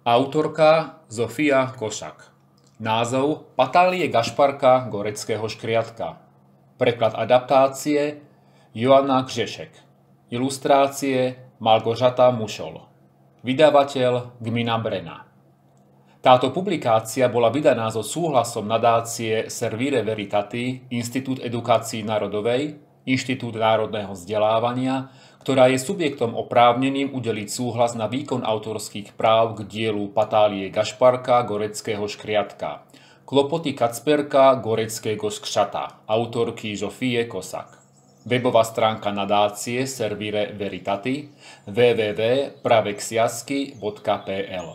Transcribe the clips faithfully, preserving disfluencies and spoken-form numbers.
Autorka Zofia Košak. Názov Patálie Gašparka Goreckého škriatka. Preklad adaptácie Joanna Kžešek. Ilustrácie Malgožata Mušol. Vydavateľ Gmina Brena. Táto publikácia bola vydaná so súhlasom nadácie Servire Veritatis, Inštitút edukácií národovej, Inštitút národného vzdelávania, ktorá je subjektom oprávneným udeliť súhlas na výkon autorských práv k dielu Patálie Gašparka Goreckého škriatka. Klopoty Kacperka Goreckého skřata, autorky Zofie Kosak. Webová stránka nadácie Servire Veritatis w w w bodka praveksiasky bodka p l.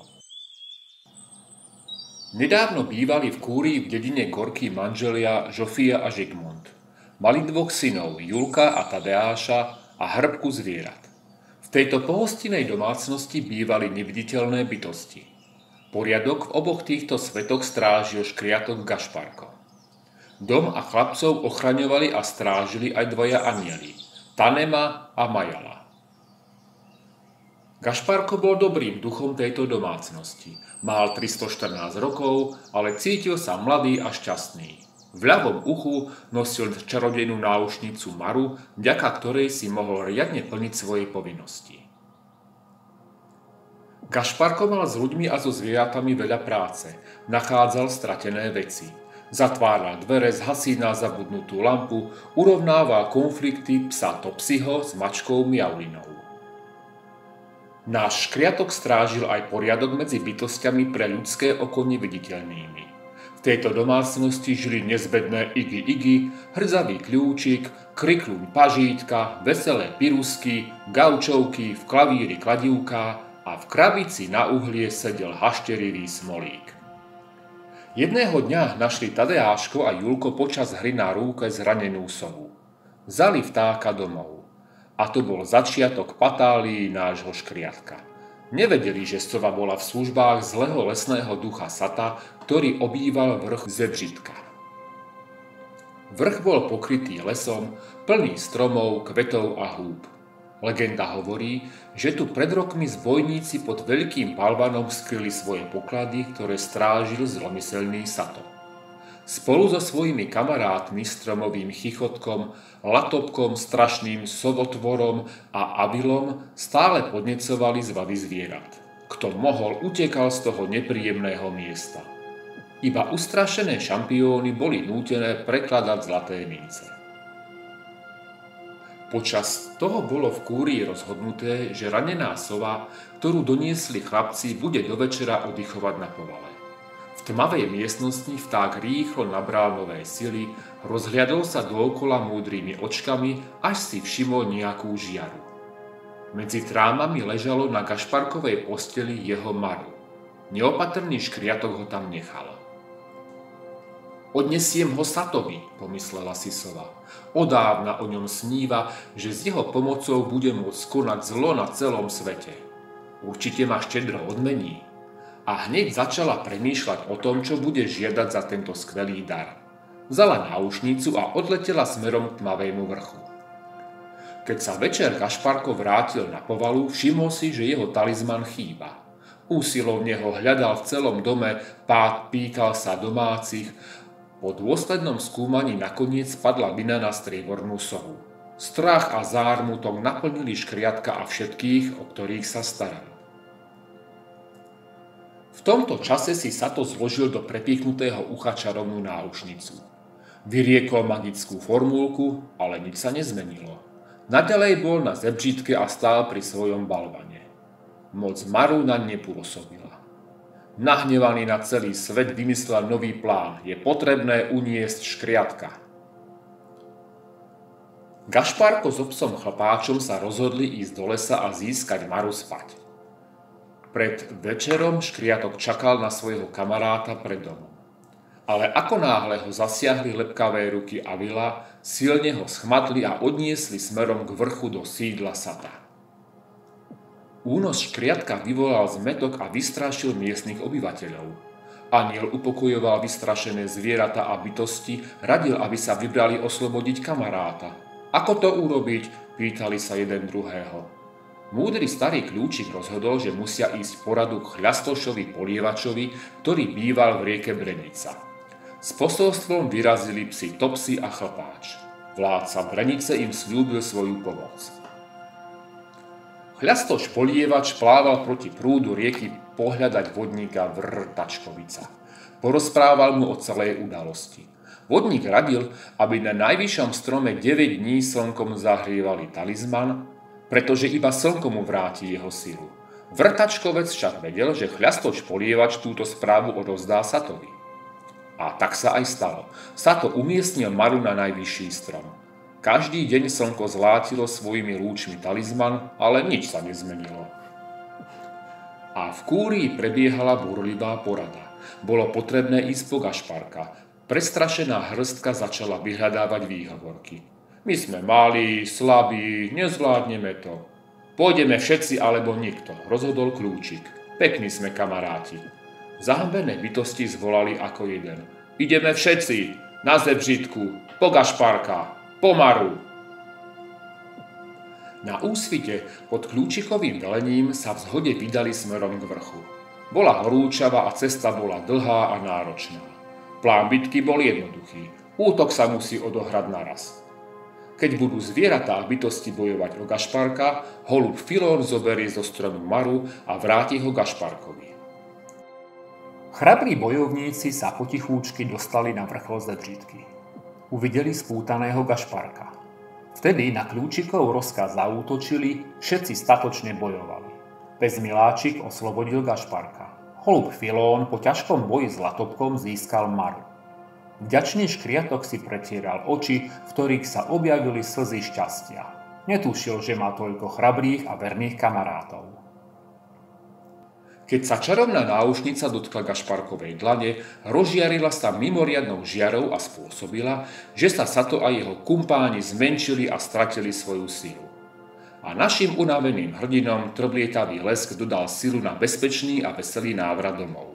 Nedávno bývali v Kúrii v dedine Gorky manželia Žofia a Žigmund. Mali dvoch synov, Julka a Tadeáša, a hŕbku zvierat. V tejto pohostinnej domácnosti bývali neviditeľné bytosti. Poriadok v oboch týchto svetoch strážil škriatok Gašparko. Dom a chlapcov ochraňovali a strážili aj dvaja anjeli, Tanema a Majala. Gašparko bol dobrým duchom tejto domácnosti. Mal tristoštrnásť rokov, ale cítil sa mladý a šťastný. V ľavom uchu nosil čarodejnú náušnicu Maru, vďaka ktorej si mohol riadne plniť svoje povinnosti. Gašparko mal s ľuďmi a so zvieratami veľa práce. Nachádzal stratené veci. Zatváral dvere, zhasí na zabudnutú lampu, urovnával konflikty psa Topsyho s mačkou Miaulinou. Náš škriatok strážil aj poriadok medzi bytostiami pre ľudské oko neviditeľnými. V tejto domácnosti žili nezbedné Igi Igi, hrdzavý kľúčik, krikľuň pažítka, veselé pirusky, gaučovky, v klavíri kladivka a v krabici na uhlie sedel hašterivý smolík. Jedného dňa našli Tadeáško a Julko počas hry na rúke zranenú sovu. Vzali vtáka domov. A to bol začiatok patálií nášho škriatka. Nevedeli, že sova bola v službách zlého lesného ducha Sata, ktorý obýval vrch Zebřitka. Vrch bol pokrytý lesom, plný stromov, kvetov a húb. Legenda hovorí, že tu pred rokmi zbojníci pod veľkým palvanom skryli svoje poklady, ktoré strážil zlomyselný Sato. Spolu so svojimi kamarátmi, stromovým chichotkom, latopkom, strašným sovotvorom a avilom stále podnecovali zvady zvierat. Kto mohol, utekal z toho nepríjemného miesta. Iba ustrašené šampióny boli nútené prekladať zlaté mince. Počas toho bolo v Kúrii rozhodnuté, že ranená sova, ktorú doniesli chlapci, bude do večera oddychovať na povale. V tmavej miestnosti vták rýchlo nabral nové sily, rozhliadol sa dookola múdrymi očkami, až si všimol nejakú žiaru. Medzi trámami ležalo na Gašparkovej posteli jeho Maru. Neopatrný škriatok ho tam nechal. Odnesiem ho Satovi, pomyslela si sova. Odávna o ňom sníva, že s jeho pomocou bude môcť konať zlo na celom svete. Určite ma štedro odmení. A hneď začala premýšľať o tom, čo bude žiadať za tento skvelý dar. Vzala náušnicu a odletela smerom k tmavému vrchu. Keď sa večer Gašparko vrátil na povalu, všimol si, že jeho talizman chýba. Úsilovne ho hľadal v celom dome, pád pýtal sa domácich. Po dôslednom skúmaní nakoniec spadla vina na striebornú sovu. Strach a zármutok naplnili škriatka a všetkých, o ktorých sa staral. V tomto čase si Sato zložil do prepichnutého ucha čarovnú náušnicu. Vyriekol magickú formulku, ale nič sa nezmenilo. Naďalej bol na Zebřitke a stál pri svojom balvane. Moc Maru naň nepôsobila. Nahnevaný na celý svet vymyslel nový plán. Je potrebné uniesť škriatka. Gašparko s psom Chlpáčom sa rozhodli ísť do lesa a získať Maru spať. Pred večerom škriatok čakal na svojho kamaráta pred domom. Ale ako náhle ho zasiahli lepkavé ruky Avila, silne ho schmatli a odniesli smerom k vrchu do sídla Sata. Únos škriatka vyvolal zmätok a vystrašil miestnych obyvateľov. Anjel upokojoval vystrašené zvieratá a bytosti, radil, aby sa vybrali oslobodiť kamaráta. Ako to urobiť? Pýtali sa jeden druhého. Múdry starý kľúčik rozhodol, že musia ísť poradu k Chľastošovi Polievačovi, ktorý býval v rieke Brenica. S posolstvom vyrazili psi Topsy a Chlpáč. Vládca Brenice im sľúbil svoju pomoc. Chľastoš Polievač plával proti prúdu rieky pohľadať vodníka Vrtačkovica. Porozprával mu o celej udalosti. Vodník radil, aby na najvyššom strome deväť dní slnkom zahrievali talizman, pretože iba slnko mu vráti jeho silu. Vrtačkovec však vedel, že Chľastoš Polievač túto správu odovzdá Satovi. A tak sa aj stalo. Sato umiestnil Maru na najvyšší strom. Každý deň slnko zlátilo svojimi lúčmi talizman, ale nič sa nezmenilo. A v kúrii prebiehala búrlivá porada. Bolo potrebné ísť po Gašparka. Prestrašená hrstka začala vyhľadávať výhovorky. My sme malí, slabí, nezvládneme to. Pôjdeme všetci alebo nikto, rozhodol kľúčik. Pekní sme kamaráti. Zahambené bytosti zvolali ako jeden. Ideme všetci, na Zebřitku, po Gašparka, po Maru. Na úsvite pod kľúčikovým velením sa v zhode vydali smerom k vrchu. Bola horúčava a cesta bola dlhá a náročná. Plán bitky bol jednoduchý. Útok sa musí odohrať naraz. Keď budú zvieratá a bytosti bojovať o Gašparka, holub Filón zoberie zo stromu Maru a vráti ho Gašparkovi. Chrabrí bojovníci sa potichúčky dostali na vrchol Zebřitky. Uvideli spútaného Gašparka. Vtedy na kľúčikov rozkaz zaútočili, všetci statočne bojovali. Pes Miláčik oslobodil Gašparka. Holub Filón po ťažkom boji s Latobkom získal Maru. Vďačný škriatok si pretieral oči, v ktorých sa objavili slzy šťastia. Netušil, že má toľko chrabrých a verných kamarátov. Keď sa čarovná náušnica dotkla Gašparkovej dlane, rozžiarila sa mimoriadnou žiarou a spôsobila, že sa Sato a jeho kumpáni zmenšili a stratili svoju silu. A našim unaveným hrdinom trblietavý lesk dodal silu na bezpečný a veselý návrat domov.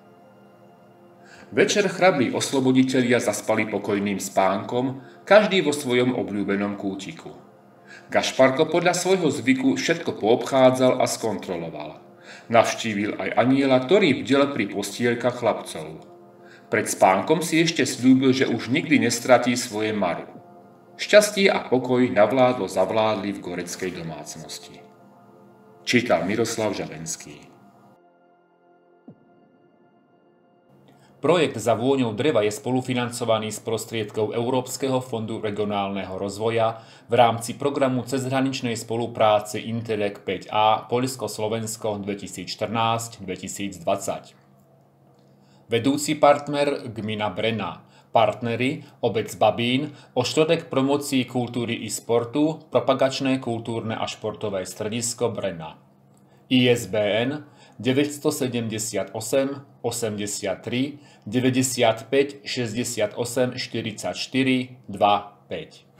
Večer chrabrí osloboditelia zaspali pokojným spánkom, každý vo svojom obľúbenom kútiku. Gašparko podľa svojho zvyku všetko poobchádzal a skontroloval. Navštívil aj aniela, ktorý bdel pri postielkach chlapcov. Pred spánkom si ešte sľúbil, že už nikdy nestratí svoje Maru. Šťastie a pokoj navládlo zavládli v goreckej domácnosti. Čítal Miroslav Žabenský. Projekt Za vôňou dreva je spolufinancovaný z prostriedkov Európskeho fondu regionálneho rozvoja v rámci programu cezhraničnej spolupráce Interreg päť á Poľsko-Slovensko dvetisícštrnásť dvetisícdvadsať. Vedúci partner Gmina Brenna. Partneri obec Babín, Oštrodek promócií kultúry i sportu, propagačné kultúrne a športové stredisko Brenna. í es bé en deväť sedem osem osemdesiattri deväťdesiatpäť šesťdesiatosem štyridsaťštyri dvadsaťpäť.